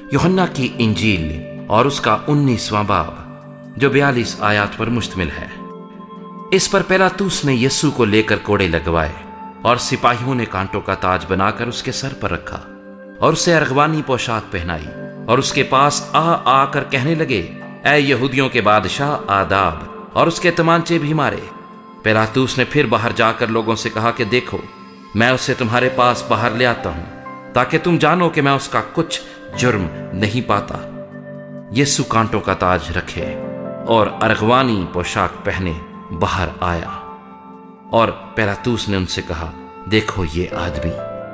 यूहन्ना की इंजील और उसका 19वां बाब, जो 42 आयत पर मुश्तमिल है। इस पर पिलातुस ने यीशु को लेकर कोड़े लगवाए और सिपाहियों ने कांटों का ताज बनाकर उसके सर पर रखा और उसे अरगवानी पोशाक पहनाई और उसके पास आकर कहने लगे, ऐ यहूदियों के बादशाह आदाब, और उसके तमांचे भी मारे। पिलातुस ने फिर बाहर जाकर लोगों से कहा कि देखो, मैं उसे तुम्हारे पास बाहर ले आता हूं ताकि तुम जानो कि मैं उसका कुछ जुर्म नहीं पाता। यीशु कांटों का ताज रखे और अरगवानी पोशाक पहने बाहर आया और पिलातुस ने उनसे कहा, देखो ये आदमी।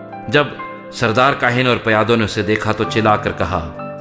जब सरदार काहिन और प्यादों ने उसे देखा तो चिल्लाकर कहा,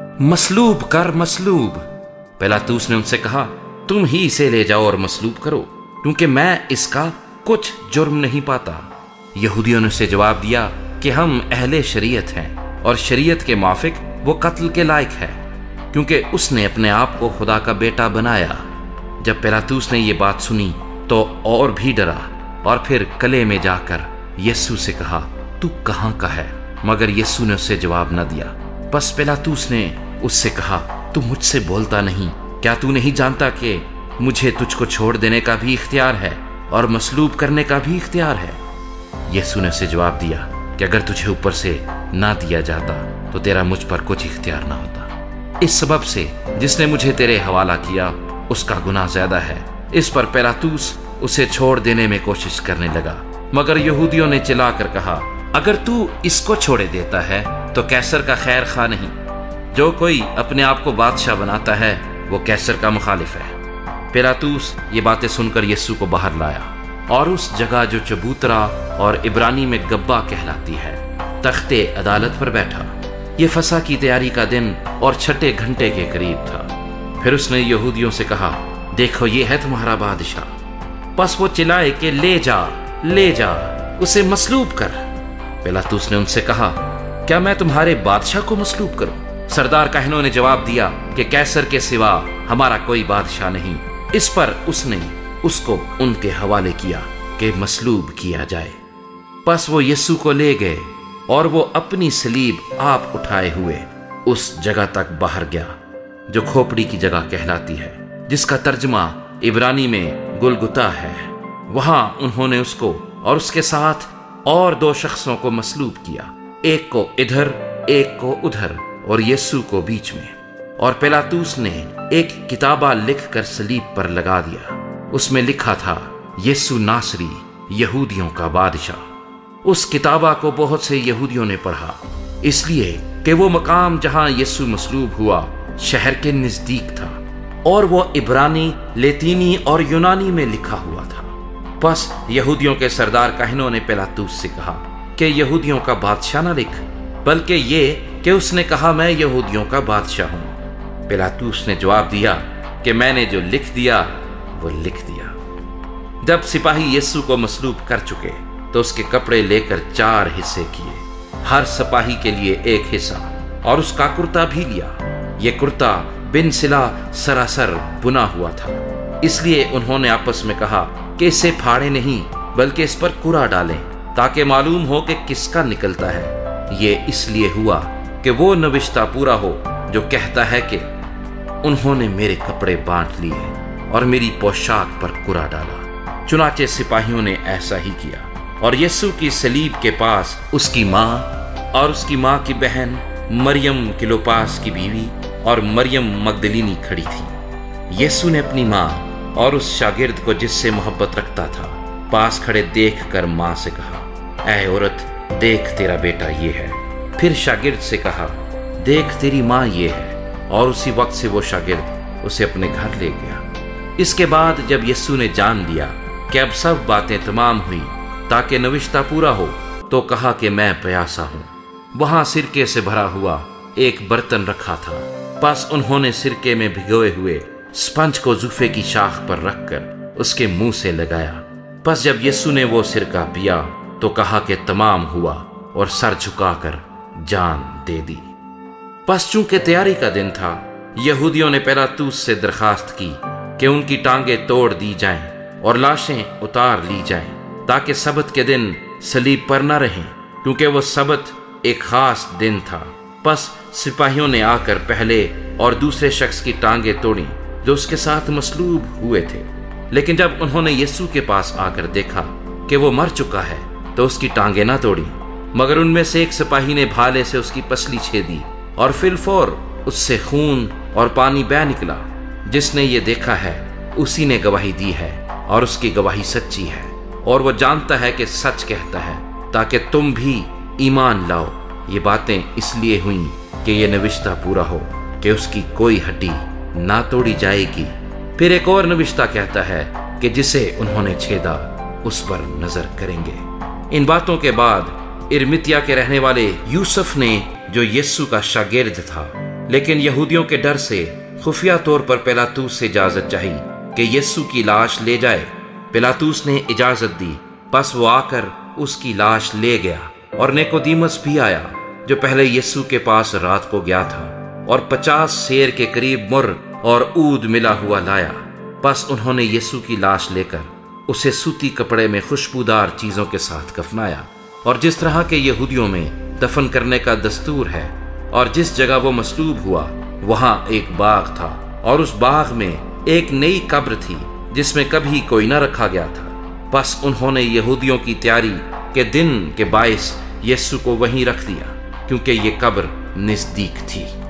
मसलूब कर, मसलूब। पिलातुस ने उनसे कहा, तुम ही इसे ले जाओ और मसलूब करो, क्योंकि मैं इसका कुछ जुर्म नहीं पाता। यहूदियों ने उसे जवाब दिया कि हम अहले शरीयत हैं और शरीयत के मुआफिक वो कत्ल के लायक है, क्योंकि उसने अपने आप को खुदा का बेटा बनाया। जब पिलातुस ने ये बात सुनी तो और भी डरा और फिर कले में जाकर यीशु से कहा, तू कहाँ का है? मगर यीशु ने उससे जवाब न दिया। बस पिलातुस ने उससे कहा, तू मुझसे बोलता नहीं? क्या तू नहीं जानता कि मुझे तुझको छोड़ देने का भी इख्तियार है और मसलूब करने का भी इख्तियार है? यीशु ने उसे जवाब दिया कि अगर तुझे ऊपर से ना दिया जाता तो तेरा मुझ पर कुछ इख्तियार ना होता। इस सबब से जिसने मुझे तेरे हवाला किया उसका गुनाह ज्यादा है। इस पर पिलातुस उसे छोड़ देने में कोशिश करने लगा, मगर यहूदियों ने चिल्लाकर कहा, अगर तू इसको छोड़े देता है तो कैसर का खैर खा नहीं। जो कोई अपने आप को बादशाह बनाता है वो कैसर का मुखालिफ है। पिलातुस ये बातें सुनकर यीशु को बाहर लाया और उस जगह जो चबूतरा और इब्रानी में गब्बा कहलाती है, तख्ते अदालत पर बैठा। ये फसह की तैयारी का दिन और छठे घंटे के करीब था। फिर उसने यहूदियों से कहा, देखो ये है तुम्हारा बादशाह। बस वो चिल्लाए कि ले जा, उसे मसलूब कर। पिलातुस ने उनसे कहा, क्या मैं तुम्हारे बादशाह को मसलूब करूं? सरदार काहिनों ने जवाब दिया कि कैसर के सिवा हमारा कोई बादशाह नहीं। इस पर उसने उसको उनके हवाले किया कि मसलूब किया जाए। बस वो यीशु को ले गए और वो अपनी सलीब आप उठाए हुए उस जगह तक बाहर गया जो खोपड़ी की जगह कहलाती है, जिसका तर्जमा इब्रानी में गुलगुता है। वहां उन्होंने उसको और उसके साथ और 2 शख्सों को मसलूब किया, एक को इधर एक को उधर और यीशु को बीच में। और पिलातुस ने एक किताबा लिख कर सलीब पर लगा दिया। उसमें लिखा था, यीशु नासरी, यहूदियों का बादशाह। उस किताबा को बहुत से यहूदियों ने पढ़ा, इसलिए कि वो मकाम जहां यीशु मसलूब हुआ शहर के नजदीक था और वो इब्रानी, लेतीनी और यूनानी में लिखा हुआ था। बस यहूदियों के सरदार काहिनों ने पिलातुस से कहा कि यहूदियों का बादशाह न लिख, बल्कि ये कि उसने कहा, मैं यहूदियों का बादशाह हूं। पिलातुस ने जवाब दिया कि मैंने जो लिख दिया वो लिख दिया। जब सिपाही यीशु को मसलूब कर चुके तो उसके कपड़े लेकर 4 हिस्से किए, हर सिपाही के लिए एक हिस्सा, और उसका कुर्ता भी लिया। ये कुर्ता बिन सिला सरासर बुना हुआ था, इसलिए उन्होंने आपस में कहा कि इसे फाड़े नहीं बल्कि इस पर कुरा डालें ताकि मालूम हो कि किसका निकलता है। ये इसलिए हुआ कि वो नविश्ता पूरा हो जो कहता है कि उन्होंने मेरे कपड़े बांट लिए और मेरी पोशाक पर कुरा डाला। चुनाचे सिपाहियों ने ऐसा ही किया और यीशु की सलीब के पास उसकी माँ और उसकी माँ की बहन मरियम क्लोपास की बीवी और मरियम मगदलीनी खड़ी थी। यीशु ने अपनी माँ और उस शागिर्द को जिससे मोहब्बत रखता था पास खड़े देखकर माँ से कहा, ऐ औरत, देख तेरा बेटा ये है। फिर शागिर्द से कहा, देख तेरी माँ ये है। और उसी वक्त से वो शागिर्द उसे अपने घर ले गया। इसके बाद जब यीशु ने जान लिया कि अब सब बातें तमाम हुई ताकि नविश्ता पूरा हो, तो कहा कि मैं प्यासा हूँ। वहां सिरके से भरा हुआ एक बर्तन रखा था। बस उन्होंने सिरके में भिगोए हुए स्पंज को जुफे की शाख पर रखकर उसके मुंह से लगाया। बस जब यीशु ने वो सिरका पिया तो कहा कि तमाम हुआ और सर झुकाकर जान दे दी। बस चूंकि तैयारी का दिन था, यहूदियों ने पिलातुस से दरखास्त की कि उनकी टांगें तोड़ दी जाएं और लाशें उतार ली जाएं ताकि सबत के दिन सलीब पर न रहें, क्योंकि वो सबत एक खास दिन था बस सिपाहियों ने आकर पहले और दूसरे शख्स की टांगें तोड़ी जो उसके साथ मसलूब हुए थे। लेकिन जब उन्होंने यीशु के पास आकर देखा कि वो मर चुका है तो उसकी टांगें ना तोड़ी, मगर उनमें से एक सिपाही ने भाले से उसकी पसली छेदी और फिलफौर उससे खून और पानी बह निकला। जिसने ये देखा है उसी ने गवाही दी है और उसकी गवाही सच्ची है, और वो जानता है कि सच कहता है, ताकि तुम भी ईमान लाओ। ये बातें इसलिए हुई कि ये नविश्ता पूरा हो कि उसकी कोई हड्डी ना तोड़ी जाएगी। फिर एक और नविश्ता कहता है कि जिसे उन्होंने छेदा उस पर नजर करेंगे। इन बातों के बाद इरमितिया के रहने वाले यूसुफ ने, जो यीशु का शागिर्द था, लेकिन यहूदियों के डर से खुफिया तौर पर पिलातूस से इजाजत चाही कि यीशु की लाश ले जाए। पिलातूस ने इजाजत दी, बस वो आकर उसकी लाश ले गया। और निकोदेमुस भी आया जो पहले यीशु के पास रात को गया था, और 50 सेर के करीब मुर्र और ऊद मिला हुआ लाया। बस उन्होंने यीशु की लाश लेकर उसे सूती कपड़े में खुशबूदार चीजों के साथ कफनाया, और जिस तरह के यहूदियों में दफन करने का दस्तूर है। और जिस जगह वो मसलूब हुआ वहां एक बाग था, और उस बाग में एक नई कब्र थी जिसमें कभी कोई न रखा गया था। बस उन्होंने यहूदियों की तैयारी के दिन के बायस यीशु को वहीं रख दिया, क्योंकि ये कब्र नजदीक थी।